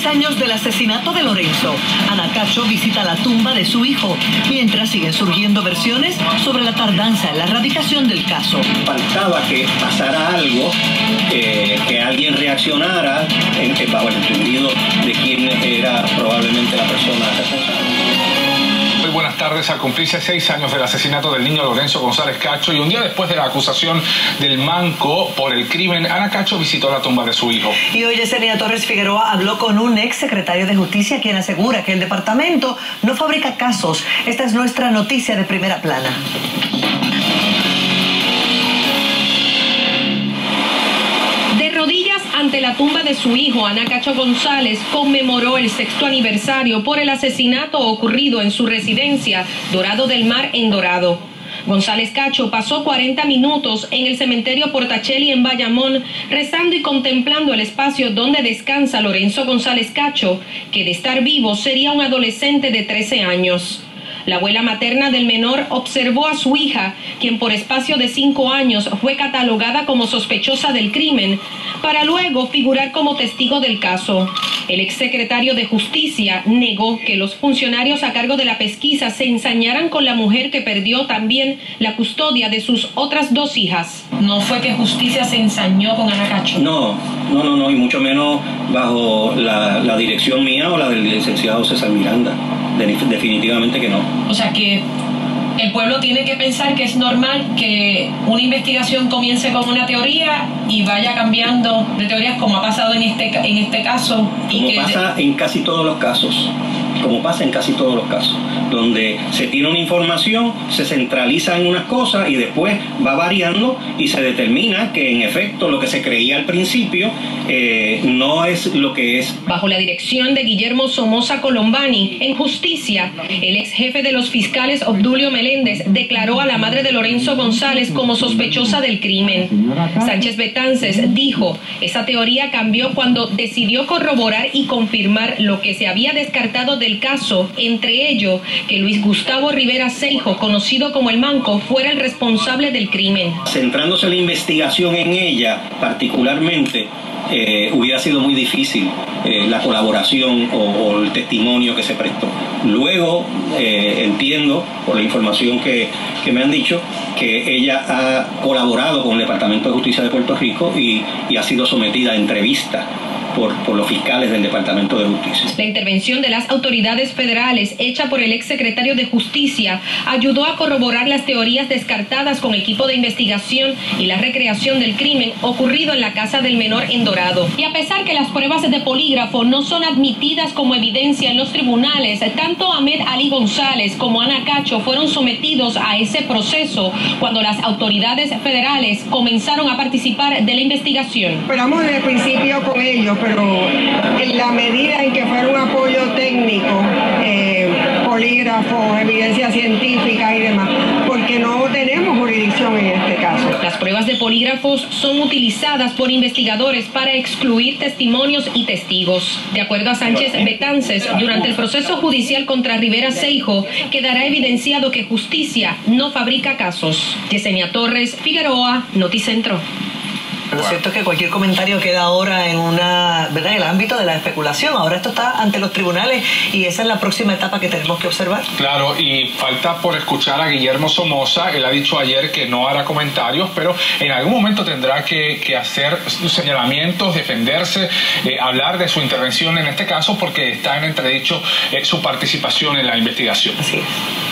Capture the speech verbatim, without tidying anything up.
años del asesinato de Lorenzo, Ana Cacho visita la tumba de su hijo, mientras siguen surgiendo versiones sobre la tardanza en la erradicación del caso. Faltaba que pasara algo, eh, que alguien reaccionara en, en, bajo el entendido de quién era probablemente la persona responsable. Muy buenas tardes. Al cumplirse seis años del asesinato del niño Lorenzo González Cacho y un día después de la acusación del Manco por el crimen, Ana Cacho visitó la tumba de su hijo. Y hoy Yesenia Torres Figueroa habló con un ex secretario de Justicia quien asegura que el departamento no fabrica casos. Esta es nuestra noticia de primera plana. Ante la tumba de su hijo, Ana Cacho González conmemoró el sexto aniversario por el asesinato ocurrido en su residencia Dorado del Mar en Dorado. González Cacho pasó cuarenta minutos en el cementerio Portachelli en Bayamón, rezando y contemplando el espacio donde descansa Lorenzo González Cacho, que de estar vivo sería un adolescente de trece años. La abuela materna del menor observó a su hija, quien por espacio de cinco años fue catalogada como sospechosa del crimen, para luego figurar como testigo del caso. El exsecretario de Justicia negó que los funcionarios a cargo de la pesquisa se ensañaran con la mujer que perdió también la custodia de sus otras dos hijas. ¿No fue que Justicia se ensañó con Ana Cacho? No, no, no, no, y mucho menos bajo la, la dirección mía o la del licenciado César Miranda. Definitivamente que no. O sea que el pueblo tiene que pensar que es normal que una investigación comience con una teoría y vaya cambiando de teorías, como ha pasado en este, en este caso. Y como que pasa en casi todos los casos. Como pasa en casi todos los casos, donde se tiene una información, se centraliza en unas cosas y después va variando y se determina que en efecto lo que se creía al principio eh, no es lo que es. Bajo la dirección de Guillermo Somoza Colombani, en Justicia, el ex jefe de los fiscales Obdulio Meléndez declaró a la madre de Lorenzo González como sospechosa del crimen. Sánchez Betances dijo, esa teoría cambió cuando decidió corroborar y confirmar lo que se había descartado de el caso, entre ello que Luis Gustavo Rivera Seijo, conocido como el Manco, fuera el responsable del crimen. Centrándose la investigación en ella particularmente, eh, hubiera sido muy difícil eh, la colaboración o, o el testimonio que se prestó. Luego eh, entiendo, por la información que, que me han dicho, que ella ha colaborado con el Departamento de Justicia de Puerto Rico y, y ha sido sometida a entrevista Por, por los fiscales del Departamento de Justicia. La intervención de las autoridades federales hecha por el exsecretario de Justicia ayudó a corroborar las teorías descartadas con equipo de investigación y la recreación del crimen ocurrido en la casa del menor en Dorado. Y a pesar que las pruebas de polígrafo no son admitidas como evidencia en los tribunales, tanto Ahmed Ali González como Ana Cacho fueron sometidos a ese proceso cuando las autoridades federales comenzaron a participar de la investigación. Esperamos desde el principio con ellos, pero en la medida en que fuera un apoyo técnico, eh, polígrafos, evidencia científica y demás, porque no tenemos jurisdicción en este caso. Las pruebas de polígrafos son utilizadas por investigadores para excluir testimonios y testigos. De acuerdo a Sánchez Betances, durante el proceso judicial contra Rivera Seijo, quedará evidenciado que Justicia no fabrica casos. Yesenia Torres Figueroa, Noticentro. Lo cierto es que cualquier comentario queda ahora en una, ¿verdad?, en el ámbito de la especulación. Ahora esto está ante los tribunales y esa es la próxima etapa que tenemos que observar. Claro, y falta por escuchar a Guillermo Somoza. Él ha dicho ayer que no hará comentarios, pero en algún momento tendrá que, que hacer señalamientos, defenderse, eh, hablar de su intervención en este caso porque está en entredicho eh, su participación en la investigación. Así es.